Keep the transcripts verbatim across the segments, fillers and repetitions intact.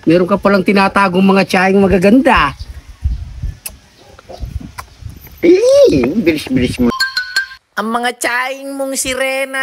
Meron ka palang tinatagong mga tiyahing magaganda. Eh, bilis-bilis mo. Ang mga tiyahing mong sirena.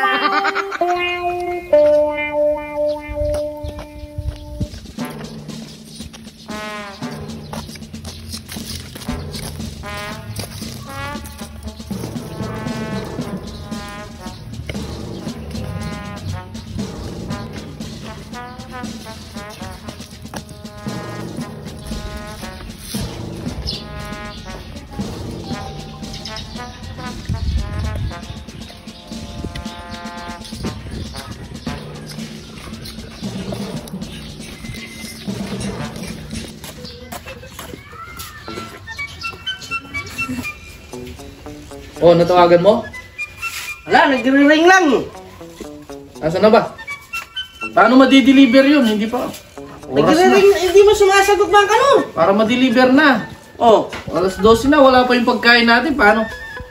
Oh, natawagan mo? Wala, nagre-ring lang. Nasaan na ba? Paano ma-deliver yun? Hindi pa. Oras na. Nagre-ring, hindi mo sumasagot bang kanon? Para ma-deliver na. Oh, Alas dose na, wala pa yung pagkain natin. Paano?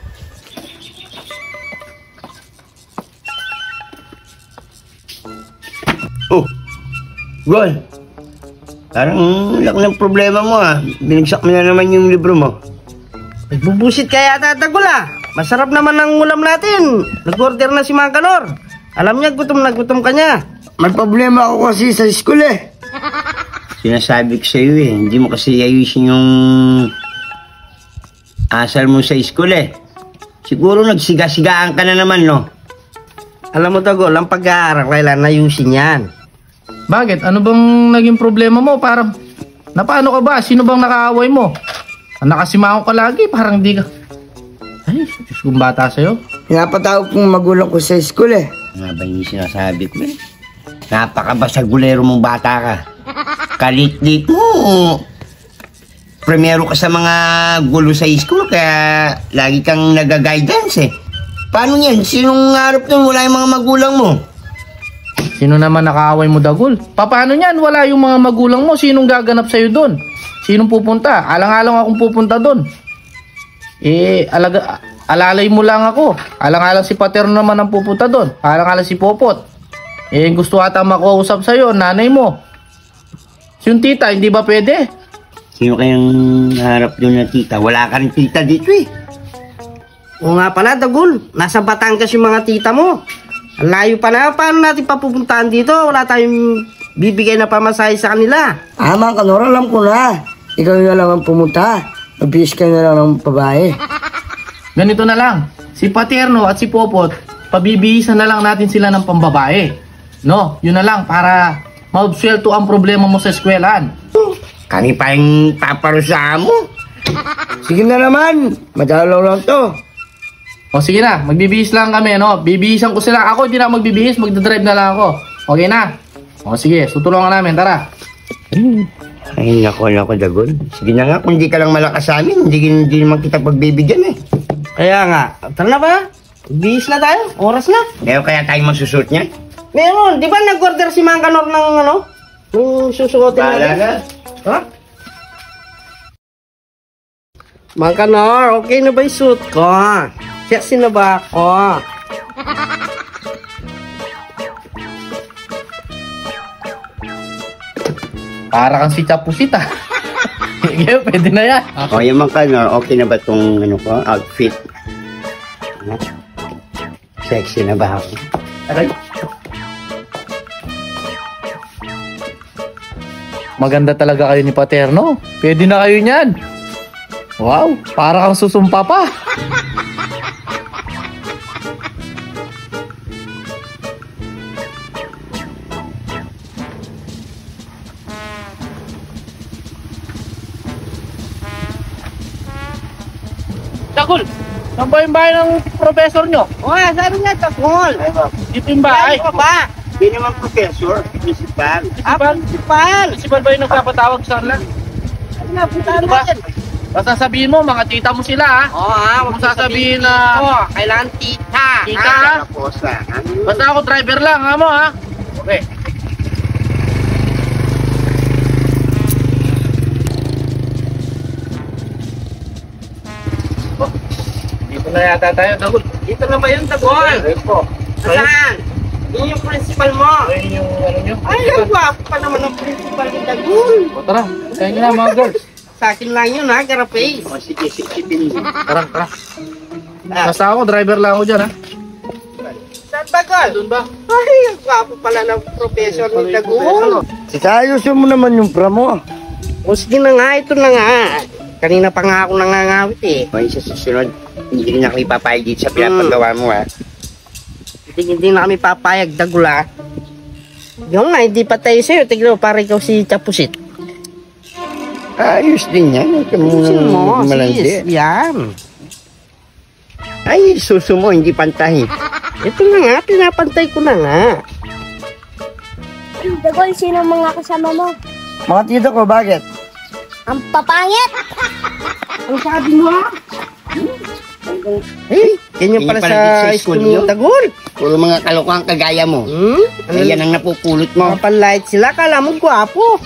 Oh, Gol. Parang laki ng problema mo ah. Binigsak mo na naman yung libro mo. nagbubusit kaya tatagol ah. Masarap naman ang ulam natin. Nag-order na si Mang Kanor. Alam niya, gutom na gutom ka niya. May problema ako kasi sa school eh. Sinasabi ko sa'yo eh, hindi mo kasi ayusin yung asal mo sa school eh. Siguro nagsiga-sigaan ka na naman, no? Alam mo, Tagol, ang pag-aaral, kailan ayusin yan. Bakit? Ano bang naging problema mo? Parang, napaano ka ba? Sino bang nakaaway mo? Nakasimango ka lagi, parang di ka. Ay, Diyos kong bata sa'yo. Pinapatawag kong magulang ko sa school eh. Nga ba yung sinasabi ko eh? Napakabasagulero mong bata ka. Kalit-lit mo. Primero ka sa mga gulo sa school kaya lagi kang nag-guidance eh. Paano yan? Sinong harap nun? Wala yung mga magulang mo. Sino naman nakaaway mo, Dagol? Paano yan? Wala yung mga magulang mo. Sinong gaganap sa'yo doon? Sinong pupunta? Alang-alang akong pupunta doon. Eh, alaga, alalay mo lang ako. Alang-alang si Paterno naman ang pupunta doon. Alang-alang si Popot. Eh, gusto ata makausap sa'yo, nanay mo. Si yung tita, hindi ba pwede? Sino kayang harap doon na tita? Wala ka rin tita dito eh. Oo nga pala, Dagol. Nasa Batangas yung mga tita mo. Ang layo pa na. Paano natin papupuntahan dito? Wala tayong bibigay na pamasahe sa kanila. Ah, Mang Kanor, alam ko na. Ikaw na lang ang pumunta. Mabihis ka na lang ng babae. Ganito na lang. Si Paterno at si Popot, pabibihisan na lang natin sila ng pambabae. No, yun na lang para maobswelto ang problema mo sa eskwelahan. Kani pa yung paparusahan mo. Sige na naman. Madalaw lang to. O sige na, magbibihis lang kami, no? Bibihisan ko sila. Ako hindi na magbibihis, magdadrive na lang ako. Okay na? O sige, tutulungan namin, tara. Ay, nako, nako, Dagol. Sige na nga, kung hindi ka lang malakas sa amin, hindi, hindi naman kita pagbibigyan eh. Kaya nga, tara na ba? Bihis na tayo, oras na. Kaya kaya tayo magsusot niya? Meron, di ba nag-order si Mang Kanor ng ano? Yung susuotin Bahala na. Ha? Mang Kanor, okay na ba yung suit ko? Sexy na ba ako? Para kang si Chapusita. Sige, pwede na yan. O, yung mga Kanor, okay na ba itong ano ko, outfit? Ano? Sexy na ba ako? Aray. Maganda talaga kayo ni Paterno. Pwede na kayo niyan. Wow, para kang susumpa pa. Dagol, saan ba yung bahay ng professor nyo? O nga, sabi niya, Tagol. Dito yung bahay. Ano ba? Hindi naman professor, principal. Ah, principal. Principal ba yung nagpapatawag sa kanila? Ano na, puntahan Ano ba? natin. Basta sabihin mo, mga tita mo sila ha. Oo ha, Huwag mo sasabihin na Oo, kailangan tita. tita ha? ha. Tapos ah, Basta ako driver lang ha mo ha. Okay. Oh, dito na yata tayo, Dagol. Dito na ba yun, Tagol? Ayun po. Saan? Yun yung principal mo. Ayun yung ano nyo. Ay, ang gwapo pa naman ang principal ni Dagul. O tara, kaya nyo na mga girls. Sa akin lang yun ha, Carapace. O sige, sipsipin mo. Tara, tara. Ah, Basta ako, driver lang ako dyan ha. saan ba, Gol? Doon ba? Ay, ang gwapo pala ng professor ni Dagul. Ayusin mo naman yung pra mo. O sige na nga, ito na nga. Kanina pa nga ako nangangawit eh. O sa susunod, hindi rin ako ipapayag dito sa pinapagawa mo ha. Hindi, hindi na kami papayag, Dagul ha. Yung nga, hindi pa tayo sa'yo. Tignan mo, para ikaw si Chapusit. Ayos din yan. Huwag ka Ayusin mo, munang malandi. sis. Yan. Ay, suso mo, hindi pantay. Ito na nga, pinapantay ko na nga. Dagol, sino mga kasama mo? Mga tita ko, bakit? Ang papangit! Ang sabi mo ha? Eh, yan yung Yan pala yung pala sa dito sa school school mo, niyo? Dagul. Puro mga kalokohan kagaya mo. Hmm? Ano Ay, yan ang napupulot mo. mga panlight sila, kala mo gwapo.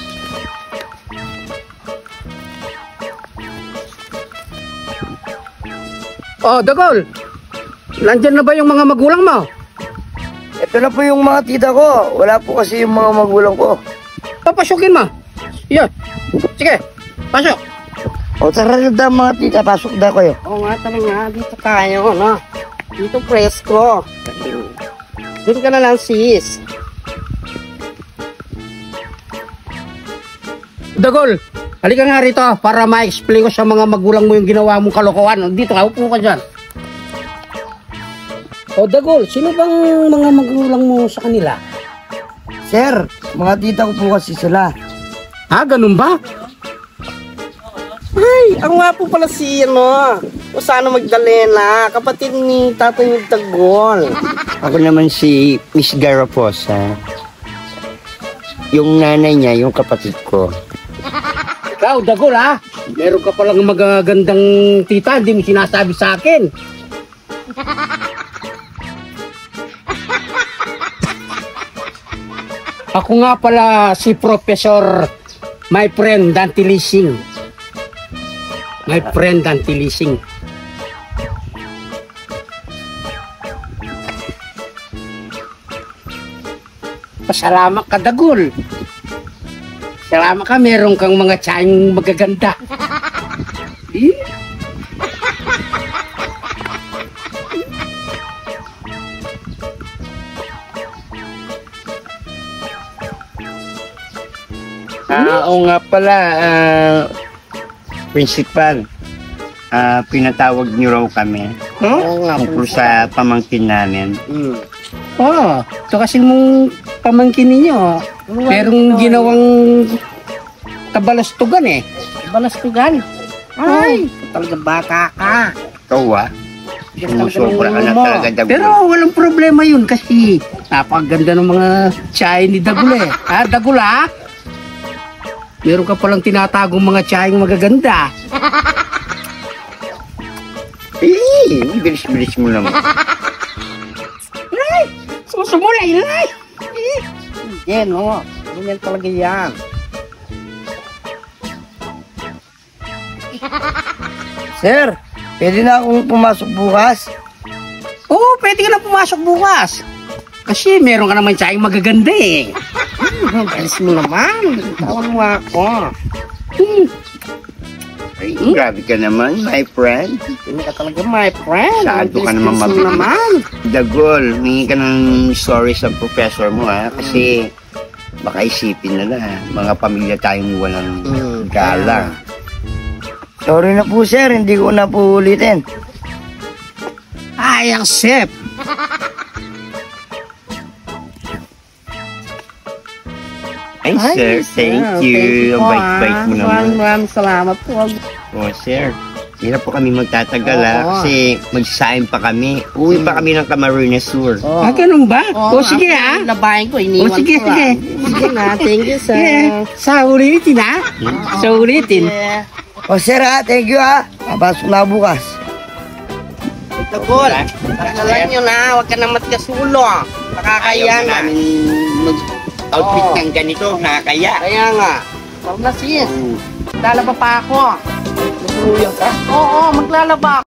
Oh, Dagol. Nandyan na ba yung mga magulang mo? Ito na po yung mga tita ko. Wala po kasi yung mga magulang ko. Papasukin mo. Yan. Sige, pasok. O tara na daw mga tita, pasok na kayo. Oo nga, tama nga, dito tayo, no? Dito presko. Doon ka na lang, sis. Dagol, halika nga rito para ma-explain ko sa mga magulang mo yung ginawa mong kalokohan. Dito ka, upo ka dyan. O Dagol, sino bang mga magulang mo sa kanila? Sir, mga tita ko po kasi sila. Ha, ganun ba? Ay, ang gwapo pala si, ano, Usano Magdalena, kapatid ni Tatay ni Dagol. Ako naman si Miss Garaposa. Yung nanay niya, yung kapatid ko. Ikaw, Dagol ha? Meron ka palang magagandang tita, hindi mo sinasabi sa akin. Ako nga pala si Professor, my friend Dante Lising. My friend Dante Lising. Pasalamat ka, Dagol. Salamat ka, meron kang mga tiyahing magaganda. Eh? Ah, oo nga pala, ah, principal. Ah, pinatawag niyo raw kami Oo nga, tungkol sa pamangkin namin. Hmm. Oh, ito kasi mong pamangkin ninyo. Merong ginawang kabalastugan eh. Balastugan. Ay, talaga bata ka. Ikaw ah, sumusobra ka na Mo. talaga, Dagol. Pero walang problema yun kasi napakaganda ng mga tiyahin ni Dagul eh. Ha, Dagul ha? Meron ka palang tinatagong mga tiyahing magaganda. Eh, bilis-bilis mo naman. Susumulay na eh. Yan, oo. Ganyan talaga yan. Sir, pwede na akong pumasok bukas. Oo, pwede ka na pumasok bukas. Kasi meron ka naman tiyahing magaganda eh. Ang galis mo naman. Tawan mo ako. Hmm. Ay, grabe ka naman, my friend. Hindi ka talaga, my friend. Sado ka Ang naman galis mo mabilis. naman. Dagol, mingi ka ng sorry sa professor mo ha, kasi baka isipin nila, mga pamilya tayong walang Mm, galang. Sorry na po sir, hindi ko na po ulitin. Ay, ang sip. Ay, sir, thank sir. you. Ang bait-bait mo ah. naman. Maraming maraming salamat po. Oh, sir. Hindi na po kami magtatagal ha, Oo. kasi magsasayin pa kami. Uwi pa kami ng Camarines Sur. Oh. Ah, ganun ba? Oo, o sige ako, ha. Labahin ko, O iniwan sige, ko sige. lang. Sige na, thank you, sir. Yeah. Sa ulitin ha. Sa ulitin. Yeah. O sir ha, thank you ha. Papasok na bukas. Tagol, tanggalan nyo na, huwag ka na matkasulo. Nakakaya Ayaw na. namin mag-outfit Oo. ng ganito, nakakaya. Kaya nga. Tara na sis. Lalaba pa ako. Magluyan ka? Oo, maglalaba ako.